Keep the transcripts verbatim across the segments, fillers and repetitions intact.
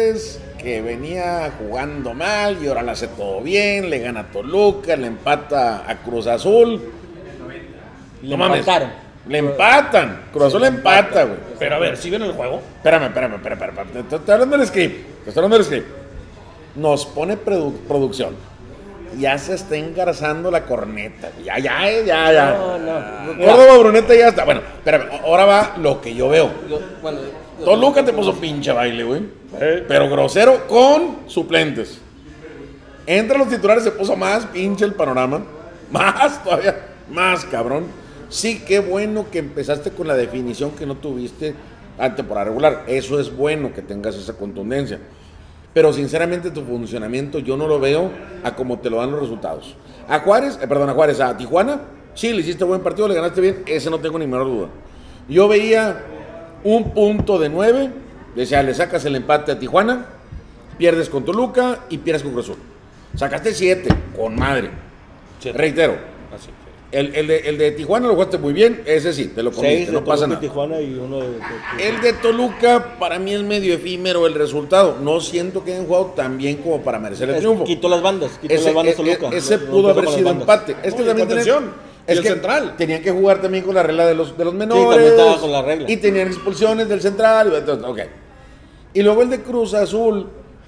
Tigres, que venía jugando mal y ahora le hace todo bien, le gana a Toluca, le empata a Cruz Azul. Le no empataron. Le empatan. Cruz Azul le empata, güey. Pero a ver, ¿sí ven el juego? Espérame, espérame, espérame, espérame. Te, te estoy hablando del script. Te estoy hablando del script. Nos pone produ producción. Ya se está engarzando la corneta. Ya, ya, ya, ya. No, no. Córdoba, Bruneta ya está. Bueno, espérame. Ahora va lo que yo veo. Yo, bueno, Toluca te puso pinche baile, güey. ¿Eh? Pero grosero con suplentes. Entre los titulares se puso más pinche el panorama. Más todavía. Más cabrón. Sí, qué bueno que empezaste con la definición que no tuviste ante temporada regular. Eso es bueno que tengas esa contundencia. Pero sinceramente tu funcionamiento yo no lo veo a como te lo dan los resultados. A Juárez, eh, perdón, a Juárez, a Tijuana, sí, le hiciste buen partido, le ganaste bien, ese no tengo ni menor duda. Yo veía un punto de nueve, decía, le sacas el empate a Tijuana, pierdes con Toluca y pierdes con Cruz Azul. Sacaste siete, con madre. Siete. Reitero. Así. El, el, de, el de Tijuana lo jugaste muy bien, ese sí, te lo comiste, Seis no pasa nada. De Tijuana y uno de, de, de... El de Toluca, para mí es medio efímero el resultado. No siento que hayan jugado tan bien como para merecer el es, triunfo. Quitó las bandas, quitó ese, las bandas e, Toluca. Ese no, pudo no haber sido empate. Es que no, también tenían, es el que central. Tenían que jugar también con la regla de los, de los menores. Sí, también estaba con la regla. Y tenían expulsiones del central. Entonces, okay. Y luego el de Cruz Azul,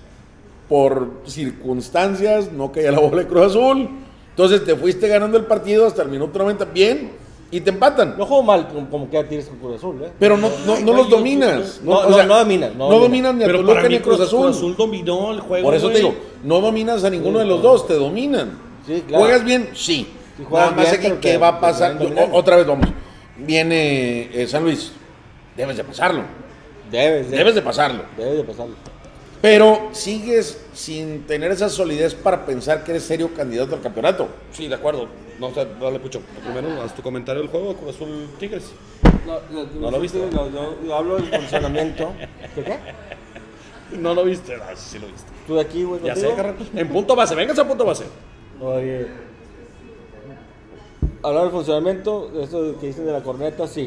por circunstancias, no caía la bola de Cruz Azul. Entonces te fuiste ganando el partido hasta el minuto noventa bien y te empatan. No juego mal como, como queda Tigres con Cruz Azul, ¿eh? Pero no, no, no los dominas. No, no, no, no dominas. No, no dominas ni a Toluca ni a Cruz Azul. Cruz Azul dominó el juego. Por eso güey. te digo, no dominas a ninguno Sí, de los claro. dos, te dominan. Sí, claro. ¿Juegas bien? Sí. Si juegas Nada más bien, aquí, pero ¿qué te- va a te pasar? pueden dominar. O- otra vez vamos. Viene eh, San Luis. Debes de pasarlo. Debes de, Debes de pasarlo. debes de pasarlo. Pero sigues sin tener esa solidez para pensar que eres serio candidato al campeonato. Sí, de acuerdo. No, o sea, dale, Pucho. Primero, haz tu comentario del juego Cruz Azul Tigres. No, ¿No lo viste? No, yo, yo hablo del funcionamiento. ¿Qué qué? No lo viste. Ah, sí, sí lo viste. Tú de aquí, güey. Ya contigo. sé, carnal. En punto base. Vénganse a punto base. Oye. Hablar del funcionamiento, eso que dicen de la corneta, sí.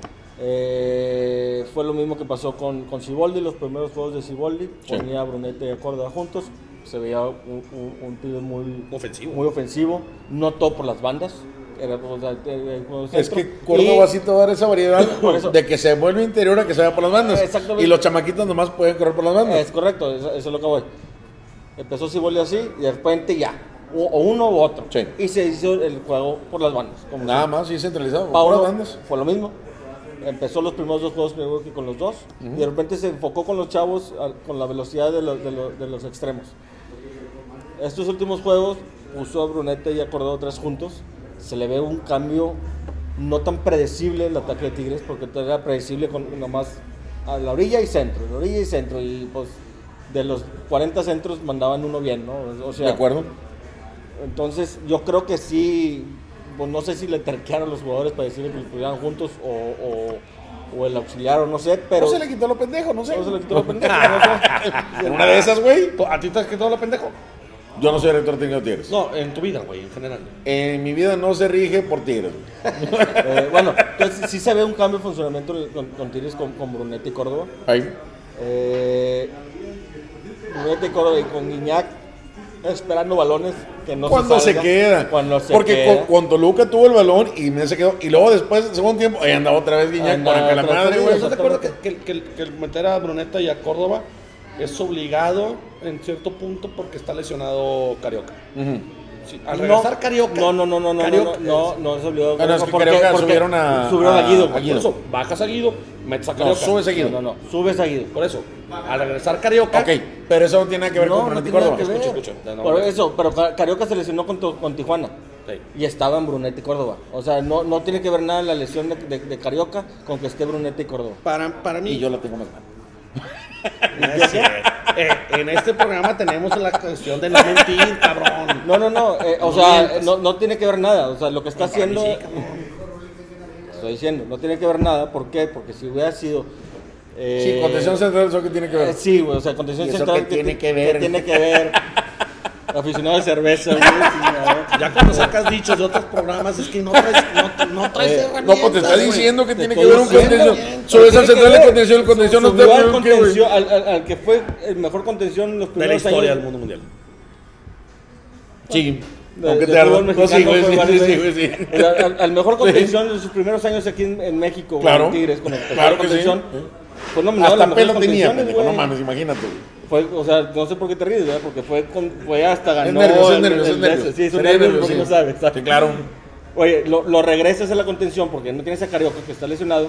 Eh, fue lo mismo que pasó con, con Siboldi, los primeros juegos de Siboldi. Sí. Ponía a Brunete y a Córdoba juntos. Se veía un, un, un tiro muy Ofensivo. muy ofensivo. No todo por las bandas. Era, o sea, eh, por el Es centro. que Córdoba Y- sí te va a dar esa variedad Por eso. de que se vuelve interior a que se vaya por las bandas. Exactamente. Y los chamaquitos nomás pueden correr por las bandas. Es correcto, eso, eso es lo que voy. Empezó Siboldi así y de repente ya. O, o uno u otro. Sí. Y se hizo el juego por las bandas. Como Nada siempre. más, sí, centralizado. Paulo por las bandas. fue lo mismo. Empezó los primeros dos juegos creo que con los dos. Uh-huh. Y de repente se enfocó con los chavos a, con la velocidad de, lo, de, lo, de los extremos. Estos últimos juegos puso a Brunete y a Córdoba tres juntos. Se le ve un cambio no tan predecible el ataque de Tigres, porque era predecible con nomás a la orilla y centro, la orilla y centro. Y pues de los cuarenta centros mandaban uno bien, ¿no? O sea, De acuerdo. entonces yo creo que sí, pues, no sé si le terquearon los jugadores para decirle que lo pudieran juntos o, o, o el auxiliar o no sé, pero... No se le quitó lo pendejo, no sé. No se le quitó lo pendejo, no sé. En una de esas, güey. ¿A ti te has quedado lo pendejo? Yo no soy director técnico de Tigres. No, en tu vida, güey, en general. En mi vida no se rige por Tigres. Eh, bueno, entonces sí se ve un cambio de funcionamiento con, con Tigres, con, con Brunete y Córdoba. Ahí. Eh, Brunete y Córdoba y con Guiñac esperando balones que no Cuando se se salgan, queda. Cuando se Porque queda. con, con Toluca tuvo el balón y me se quedó. Y luego después, segundo tiempo, ahí andaba otra vez Guiñac Andaba con acá la otra madre, vez, güey. ¿Estás de acuerdo que, que, que, que el meter a Bruneta y a Córdoba es obligado en cierto punto porque está lesionado Carioca? Ujú. Sí, al regresar no, Carioca. No, no, no, no, no, Carioca, no, no, no es obligado. Ah, no, es que porque, Carioca porque subieron a- subieron a, a- Guido. a por Guido. Por eso, bajas a Guido, metes a No, Carioca. subes a Guido. No, no, no, subes a Guido. Por eso, al regresar Carioca. Ok, pero eso no tiene nada que ver con Brunete y tiene nada Córdoba. que ver. Escucha, escucha. No, no, Por no. eso, pero Ca- Carioca se lesionó con, tu- con Tijuana. Sí. Y estaba en Brunete y Córdoba. O sea, no, no tiene que ver nada la lesión de, de, de Carioca con que esté Brunete y Córdoba. Para, para mí. Y yo la tengo más mal. Es cierto. Eh, en este programa tenemos la cuestión de no mentir, cabrón. No, no, no. eh, o No sea, mientas. no, no tiene que ver nada. O sea, lo que está Para mí haciendo. sí, cabrón. Estoy diciendo, no tiene que ver nada. ¿Por qué? Porque si hubiera sido. eh, Sí, contención central, ¿eso qué tiene que eh, ver? sí, güey, o sea, contención ¿Y eso central. qué tiene que ver? tiene que ver? Aficionado de cerveza, güey. chingada. Ya cuando sacas dichos de otros programas es que no traes, no, no traes Eh, herramientas. No, pues te está güey. diciendo que Te tiene que estoy ver un diciendo, contención. Sobre esa Tiene que central de ver. contención, el contención no Subió está al, peor que, güey. contención, al, al, al que fue el mejor contención en los De la primeros historia años. del mundo mundial. Sí. De- Aunque de te fútbol ardan. No, sí, mexicano güey, fue sí, varias sí, sí, veces. güey, sí. El- al, al mejor contención de sus primeros años aquí en, en México, güey, Claro. en Tigres, con el Claro que sí. contención. Fue nominado a Hasta las pelo mejores tenía, contenciones, pendejo, no güey. mames, imagínate, güey. Fue, o sea, no sé por qué te ríes, ¿verdad? Porque fue, con, fue hasta ganó. Es nervios, es el- nervios, el- es nervios. el- Sí, es un Sería nervios nervios, porque sí. no sabes. ¿sabes? Sí, claro. Oye, lo, lo regresas a la contención porque no tienes a Carioca que está lesionado.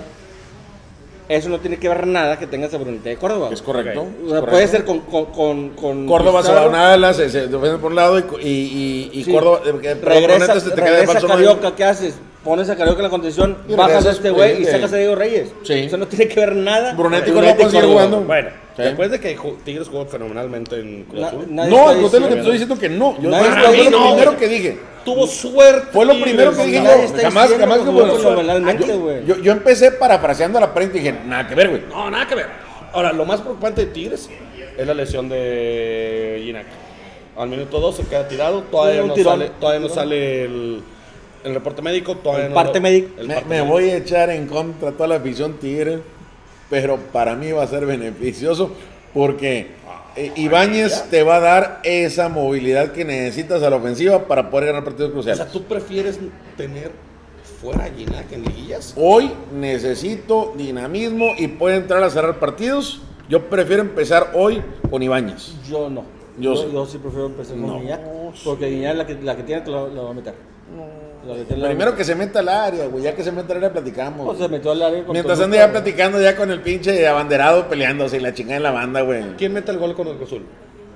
Eso no tiene que ver nada que tengas a Brunete de Córdoba. Es correcto. Ok. es O sea, correcto. puede ser con, con, con, con Córdoba se va a Pizarro. una ala, se, se defiende por un lado y, y, y, y Sí. Córdoba. eh, perdón, Regresa, Brunete se te queda de regresa falso Carioca, nueve. ¿qué haces? Pones a Carioca en la contención, Y bajas a regresas, este güey y eh, sacas a Diego Reyes. Sí. Eso no tiene que ver nada. Brunete y con Córdoba pueden seguir Córdoba. jugando. Bueno, Sí. después de que ju- Tigres jugó fenomenalmente en Cruz Na- Azul, nadie No, está al contrario, lo que te diciendo- estoy diciendo que no. Yo Nadie fue está lo diciendo- primero que dije. tuvo suerte. Fue lo Tigres, primero que dije. no, No, nadie está jamás, diciendo jamás que que jugó bueno, fenomenalmente, yo- güey. yo, yo empecé parafraseando a la prensa y dije, nada que ver, güey. No, nada que ver. Ahora, lo más preocupante de Tigres es la lesión de Ginac. Al minuto dos se queda tirado, todavía Un no tirón. sale, todavía no Tirón. sale el, el reporte médico, todavía El no parte lo- médico. el Me, parte me médico. voy a echar en contra a toda la afición Tigre, pero para mí va a ser beneficioso porque eh, Ibáñez te va a dar esa movilidad que necesitas a la ofensiva para poder ganar partidos O cruciales. sea, ¿tú prefieres tener fuera a Ginac en liguillas? Hoy necesito dinamismo y puede entrar a cerrar partidos. Yo prefiero empezar hoy con Ibáñez. Yo no. Yo Yo, sí. yo sí prefiero empezar con No, Guiñac. Porque Guiñac la que, la que tiene te lo, lo va a meter. La que tiene la- Primero que se meta al área, güey. Ya que se meta al área platicamos. Pues se metió al área con Mientras Toluca, ande ya güey. platicando ya con el pinche abanderado peleándose y la chingada en la banda, güey. ¿Quién mete el gol con el Cruz Azul?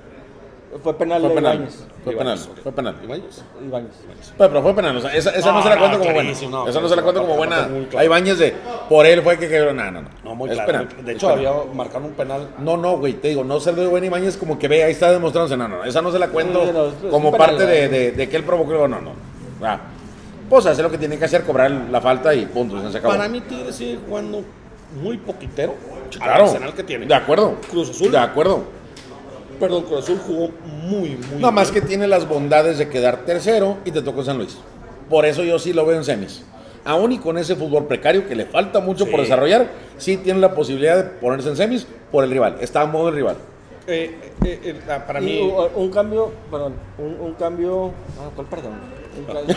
Fue penal Fue de penal. Ibáñez. Fue penal. Ibáñez, ok. Fue penal. ¿Ibáñez? Ibáñez. Pero, pero fue penal, o sea, esa, esa no, No, se la no, cuento como buena. clarísimo, no, esa no se la cuento como clarísimo, buena. aparte muy claro. Hay baños de por él fue que quedó. No, no, no. No, muy es claro. penal. De es hecho, penal. había marcado un penal. No, no, güey, te digo, no se lo doy buena Ibáñez como que ve, ahí está demostrándose. No, no, esa no se la cuento Sí, no, es- es como un penal, parte de, ¿verdad? de, de que él provocó. No, no, no. Ah, pues hace lo que tiene que hacer, cobrar la falta y punto. Se acabó. Para mí, Tigres sigue jugando muy poquitero. Claro. Al arsenal que tiene. De acuerdo. Cruz Azul. De acuerdo. Perdón, Cruz Azul jugó muy, muy Nada más que bien. tiene las bondades de quedar tercero y te tocó San Luis. Por eso yo sí lo veo en semis. Aún y con ese fútbol precario que le falta mucho por Sí. desarrollar, sí tiene la posibilidad de ponerse en semis por el rival. Está a modo el rival. Eh, eh, eh, ah, para Y mí. un, un cambio, perdón, un, un cambio. Ah, ¿cuál perdón? Un cambio-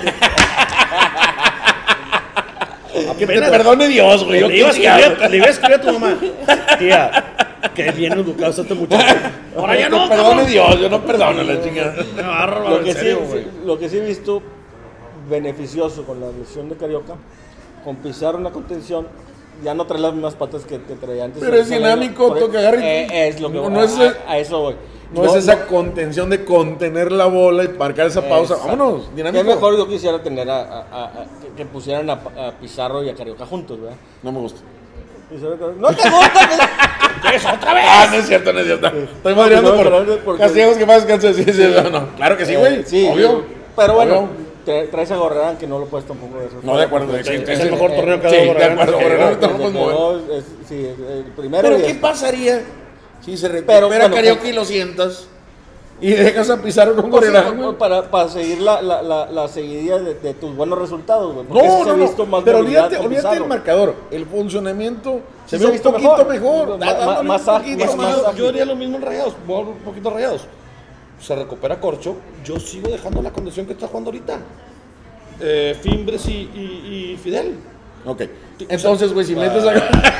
Que te perdone Dios, güey. yo Le iba, a qué chingado. escribir, le iba a escribir a tu mamá. Tía, que bien educado está este muchacho. Ahora ya Que no, perdone cabrón. Dios, yo no perdono la chingada. Qué bárbaro, lo, en que sí, serio, güey. sí- lo que sí he visto beneficioso con la lesión de Carioca, con Pizarro en la contención, ya no trae las mismas patas que, que traía antes. Pero es dinámico, Por- toca agarrar y- eh, es lo que No, voy- no es- a, a eso voy. No, es esa contención de contener la bola y marcar esa pausa. Exacto. Vámonos, dinámico. Qué mejor yo quisiera tener a, a- a- a- que, que pusieran a, a Pizarro y a Carioca juntos, ¿verdad? No me gusta. Pizarro y Carioca- ¡No te gusta! ¡Es otra vez! Ah, no es cierto, no es cierto. Estoy madreando No, pero no, por porque- castigos que más canso de decir. Sí, no, no. Claro que sí, güey. Eh, sí, obvio. pero bueno, Obvio. tra- traes a Gorrerán que no lo puedes tampoco de eso. No, de acuerdo. Sí, Es sí, el sí. mejor torneo que ha Sí, dado de Gorrerán. acuerdo. Sí, Gorrerán ¿verdad? no lo podemos mover. No, es- sí, el primero. Pero y ¿qué es- pasaría si se Pero, recupera bueno, Carioca pues- y lo sientas y dejas a Pizarro con Pues sí, Gorrerán, güey? para, para seguir la, la, la, la seguidilla de, de tus buenos resultados, güey. No, porque sí se no, ha visto no. más Pero movilidad olvídate, con olvídate Pizarro. del marcador. El funcionamiento se Sí ve se ha un visto poquito mejor. mejor. Ma- dándole ma- un más ágil, poquito Es más- que yo, ágil. yo haría lo mismo en Rayados, voy a un poquito Rayados. Se recupera Corcho, yo sigo dejando la condición que está jugando ahorita. Eh, Fimbres y, y, y Fidel. Ok. Entonces, güey, si metes a...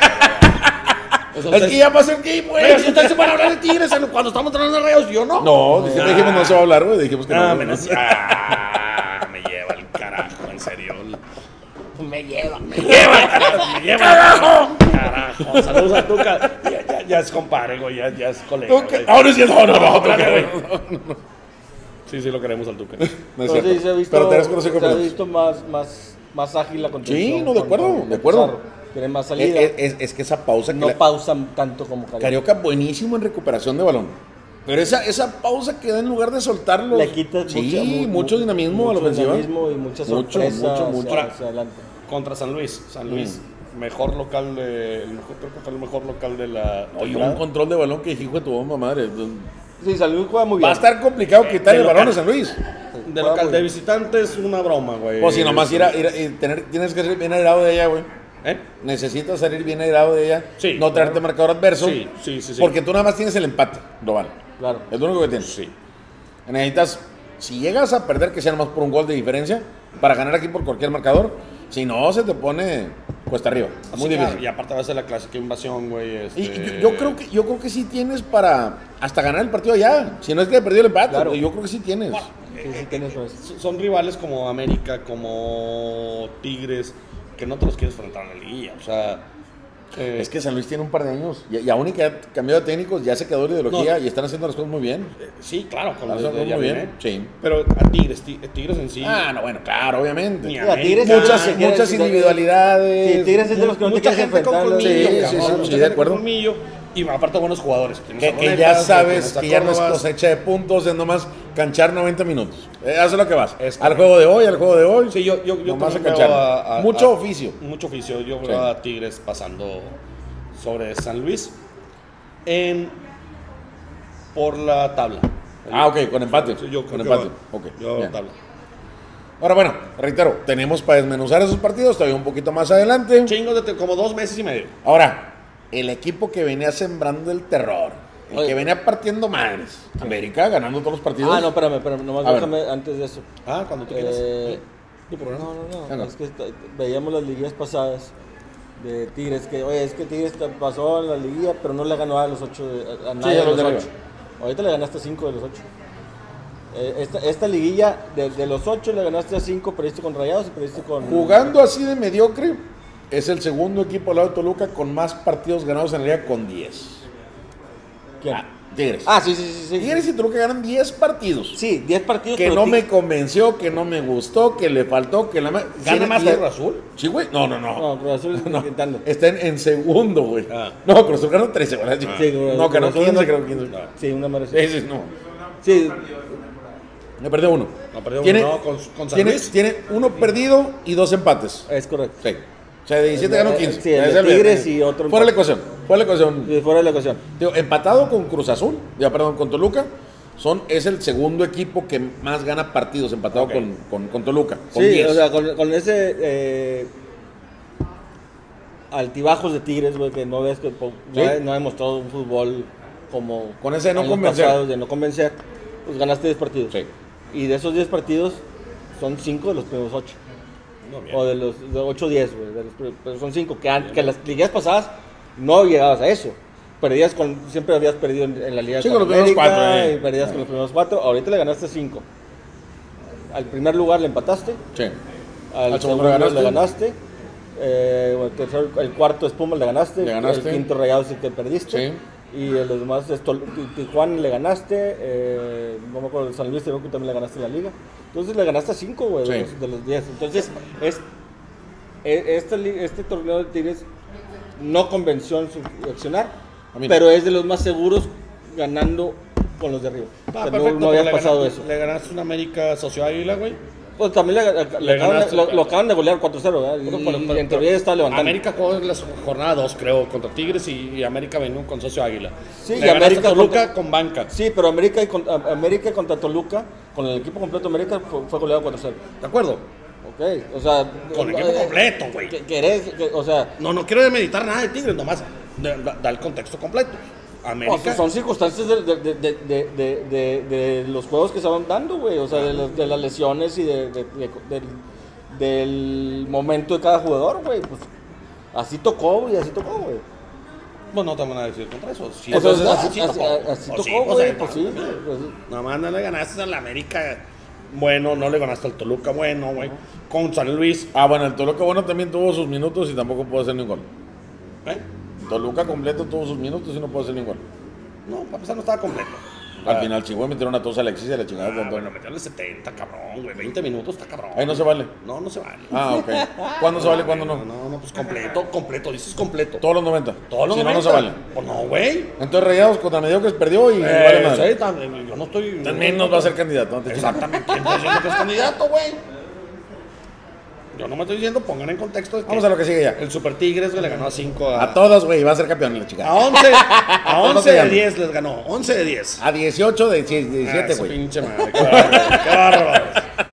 O sea, Es que ustedes- ya pasó el game, Pero güey. si ustedes se van a hablar de Tigres en- cuando estamos tratando de Rayados, yo no. No, dijimos, dijimos no se va a hablar, güey. Dijimos que Ah, no. menos- ah, me lleva el carajo, en serio. Me lleva. Me lleva, carajo, me lleva. ¡Carajo! Carajo. Saludos a Tuca. Ya, ya, ya es compadre, güey, ya, ya es colega. Ok. güey. Ahora sí es no, no, no, No, Tuca, güey. güey. Sí, sí, lo queremos al Tuca. No es Pero cierto. sí se ha visto, Pero tenés que conocer se ha cómo es. visto más, más, más ágil la contención. Sí, no, de con- acuerdo, con de acuerdo. Pizarro. Tiene más Es, salida. es- es- es que esa pausa que no la- pausan tanto como Carioca. Carioca buenísimo en recuperación de balón. Pero esa, esa pausa que da en lugar de soltarlo. Le quitas sí, mucha- mu- mucho mu- dinamismo a la mucho ofensiva. dinamismo y mucha Mucho, sorpresa mucho, hacia- mucho. hacia adelante. Contra San Luis. San Luis, mejor local de. El mejor, creo que fue el mejor local de la. Oye, temporada. un control de balón que hijo de tu bomba madre. Sí, San Luis juega muy bien. Va a estar complicado quitar de el balón a local. San Luis. De local, de visitante es una broma, güey. O si nomás ir a, ir a- ir- tener, tienes que salir bien aislado de ella, güey. ¿Eh? Necesitas salir bien aislado de ella. Sí, no traerte claro. marcador adverso. Sí, sí, sí, sí. Porque tú nada más tienes el empate global. Claro. Es lo único que tienes. Sí. Necesitas, si llegas a perder, que sea nomás por un gol de diferencia, para ganar aquí por cualquier marcador. Si no, se te pone cuesta arriba. Muy Sí, difícil. claro, y aparte va a ser la clásica invasión, güey. Este... Y yo, yo creo que yo creo que sí tienes para hasta ganar el partido allá. Si no es que he perdido el empate, Claro. yo creo que sí tienes. Sí, sí, tienes razón. S- Son rivales como América, como Tigres, que no te los quieres enfrentar en la liguilla. O sea, eh, Es que San Luis tiene un par de años y, y aún y que ha cambiado de técnicos, ya se quedó la ideología No. y están haciendo las cosas muy bien. eh, sí, claro, con Están los haciendo de muy bien. Yaviné. Sí. Pero a Tigres, ti- Tigres en sí. Ah, no, bueno, claro, obviamente. Ni Sí, a Tigres, Muchas, ah, Tigres, muchas sí, individualidades. Sí, Tigres es de los que no te mucha quieres gente con enfrentar. colmillo, Sí, sí, cabrón, sí, mucha sí, gente de con acuerdo. colmillo, y aparte buenos jugadores. Tienes Que, a que Ronetas, ya sabes tienes a que ya no es Córdoba. cosecha de puntos, es nomás canchar noventa minutos. Eh, Eso es lo que vas. Es Al correcto. juego de hoy, al juego de hoy. Sí, yo, yo, yo nomás a también canchar. veo a- a- Mucho a- oficio. Mucho oficio. Yo veo Sí. a Tigres pasando sobre San Luis en por la tabla. Ah, ok, con empate. Sí, yo con creo que empate. va. Ok, Yo bien. tabla. Ahora bueno, reitero, tenemos para desmenuzar esos partidos, todavía un poquito más adelante. Chingo de te- como dos meses y medio. Ahora, el equipo que venía sembrando el terror, el Oye. que venía partiendo madres, América ganando todos los partidos. Ah, no, espérame, espérame, nomás A ver. déjame antes de eso. Ah, cuando tú quieras. Eh, Tu programa. no, no, no, Venga. es que esta- veíamos las liguillas pasadas de Tigres, que oye, es que Tigres te pasó en la liguilla, pero no le ganó a los ocho, de- a nadie a de los los de ocho. arriba. Ahorita le ganaste a cinco de los ocho. Eh, esta, esta liguilla, de, de los ocho le ganaste a cinco, perdiste con Rayados y perdiste con... Jugando así de mediocre, es el segundo equipo al lado de Toluca con más partidos ganados en la liga con diez. ¿Quién? Ah, Tigres. Ah, sí, sí, sí. sí. Tigres y Toluca ganan diez partidos. Sí, diez partidos. Que pero no Tig- me convenció, que no me gustó, que le faltó, que la... ma- ¿Gana Tiene- más y- Cruz Azul? Sí, güey. No, no, no. No, Cruz Azul está No, intentando. está en, en segundo, güey. Ah. No, Cruz Azul ganó trece, ¿verdad? Sí, Cruz- no, ganó Cruz Azul quince, ganó- creo quince. Sí, una madre. Sí, sí, no. Sí, Me perdió uno. No, perdió Tiene, uno, no, con- con San tiene, Luis. tiene uno perdido y dos empates. es correcto. Sí. O sea, de diecisiete ganó quince. Sí, el de Ese es Tigres y otro Fuera la empate. ecuación. Fuera la ecuación. Sí, fuera de la ecuación. Digo, empatado con Cruz Azul, ya perdón, con Toluca, son, es el segundo equipo que más gana partidos, empatado Ok. con, con, con Toluca. Con Sí, diez. o sea, con, con ese eh, altibajos de Tigres, güey, que no ves que po- no, Sí. ha, no ha demostrado un fútbol como Con ese de no años convencer. pasados, de no convencer, pues ganaste diez partidos. Sí. Y de esos diez partidos son cinco de los primeros ocho. No, bien. O de los de ocho o diez, güey. de los pri- Pero son cinco. Que, an- que las ligas pasadas no llegabas a eso. Perdías con. Siempre habías perdido en, en la liga Sí, con los primeros América, cuatro, eh. y perdías con los primeros cuatro. Ahorita le ganaste cinco. Al primer lugar le empataste. Sí. Al, Al segundo segundo le le ganaste. ganaste. Eh, bueno, el, tercer- el cuarto es Pumas, le ganaste. Le ganaste. El quinto Rayados sí que perdiste. Sí. Y a los demás, es Tol- Ti- Tijuana le ganaste. Eh, no me acuerdo, San Luis creo que también le ganaste en la liga. Entonces le ganaste a cinco, güey, de Sí. los- de los diez. Entonces, es, e- este, li- este torneo de Tigres no convenció en su accionar, A mí no. pero es de los más seguros ganando con los de arriba. Ah, O sea, no, perfecto, no había pero le pasado ganaste- eso. Le ganaste una América Socio Águila, güey. Pues también le, le- le Le acaban, ganaste, de, lo, claro. lo acaban de golear cuatro cero, ¿verdad? Y, Pero- pero- y pero- en teoría ya está levantando. América jugó en la jornada dos, creo, contra Tigres y, y América venía con Socio Águila. Sí, Le y ganaste América a Toluca contra- con banca. Sí, pero América, y con- a- América contra Toluca, con el equipo completo de América, fue, fue goleado cuatro cero. ¿De acuerdo? Ok, o sea... Con equipo eh, completo, güey. que- querés, que- o sea... No, no quiero demeritar nada de Tigres, nomás da, da- da el contexto completo. o América. sea, son circunstancias de, de, de, de, de, de- de los juegos que se van dando, güey. O sea, de, las- de las lesiones y de, de- de- del, del momento de cada jugador, güey. Pues así tocó, güey, así tocó, güey. Pues no te van a decir contra eso. Sí, O sea, entonces, así, así así- tocó. así O tocó, sí, o güey, sea, pues sí. Pues sí. Nomás no le ganaste a la América. Bueno, no le ganaste al Toluca, bueno, güey. Con San Luis. Ah, bueno, el Toluca bueno también tuvo sus minutos y tampoco pudo hacer ningún gol. ¿Eh? Toluca completo tuvo sus minutos y no pudo hacer ningún gol. No, para empezar no estaba completo. Al Ah, final, Chihuahua metieron a todos a Alexis y a la chingada. Ah, con todo. bueno, metieron setenta, cabrón, güey. veinte minutos está cabrón. Ahí no se vale. No, no se vale. Ah, ok. ¿Cuándo se vale, cuándo no? No, no, pues completo, completo. Dices completo. Todos los noventa. Todos los Si no, no se noventa. vale. Pues no, güey. Entonces Rayados contra Mediocres perdió y Eh, vale madre. sí, también, yo no estoy. También nos va a ser candidato. No te chingues. Exactamente. ¿Quién está diciendo que es candidato, güey? Yo no me estoy diciendo, pongan en contexto. De que Vamos a lo que sigue ya. el Super Tigres güey, le ganó a cinco a. A todos, güey, va a ser campeón la chica. A once, a todos once se de llaman. diez les ganó. once de diez. A dieciocho de Ah, diecisiete, esa güey. pinche madre. Qué bárbaro. Qué bárbaro.